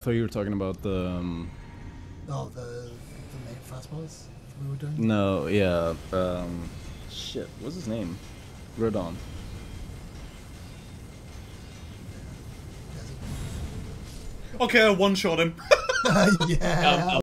thought you were talking about the. Oh, the main fast boss we were doing. No, yeah. Shit. What's his name? Rodon. Okay, I one-shot him. Yeah.